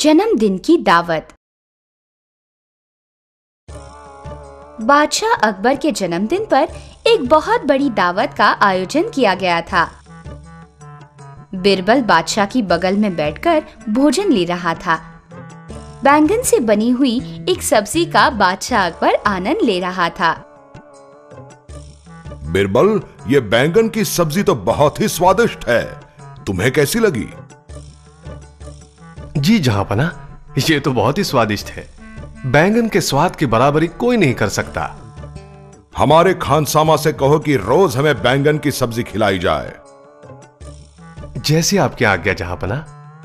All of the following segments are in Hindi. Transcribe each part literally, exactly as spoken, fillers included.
जन्मदिन की दावत। बादशाह अकबर के जन्मदिन पर एक बहुत बड़ी दावत का आयोजन किया गया था। बिरबल बादशाह की बगल में बैठकर भोजन ले रहा था। बैंगन से बनी हुई एक सब्जी का बादशाह अकबर आनंद ले रहा था। बिरबल, ये बैंगन की सब्जी तो बहुत ही स्वादिष्ट है। तुम्हें कैसी लगी? जी जहांपना, ये तो बहुत ही स्वादिष्ट है। बैंगन के स्वाद की बराबरी कोई नहीं कर सकता। हमारे खानसामा से कहो कि रोज हमें बैंगन की सब्जी खिलाई जाए। जैसी आपकी आज्ञा जहांपना।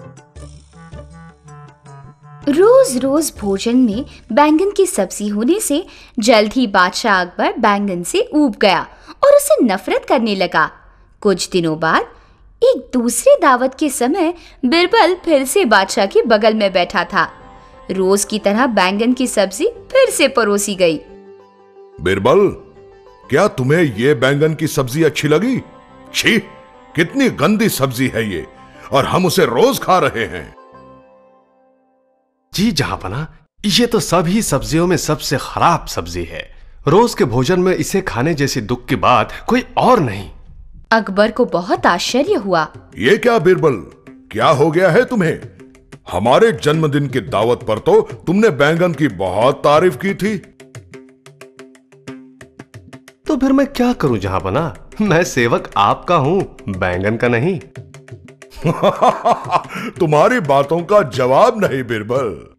रोज रोज भोजन में बैंगन की सब्जी होने से जल्द ही बादशाह अकबर बैंगन से ऊब गया और उसे नफरत करने लगा। कुछ दिनों बाद एक दूसरे दावत के समय बिरबल फिर से बादशाह के बगल में बैठा था। रोज की तरह बैंगन की सब्जी फिर से परोसी गई। बिरबल, क्या तुम्हें ये बैंगन की सब्जी अच्छी लगी? छी, कितनी गंदी सब्जी है ये, और हम उसे रोज खा रहे हैं। जी जहांपना, ये तो सभी सब्जियों में सबसे खराब सब्जी है। रोज के भोजन में इसे खाने जैसी दुख की बात कोई और नहीं। अकबर को बहुत आश्चर्य हुआ। ये क्या बिरबल, क्या हो गया है तुम्हें? हमारे जन्मदिन की दावत पर तो तुमने बैंगन की बहुत तारीफ की थी। तो फिर मैं क्या करूं जहांपना? मैं सेवक आपका हूं, बैंगन का नहीं। तुम्हारी बातों का जवाब नहीं बिरबल।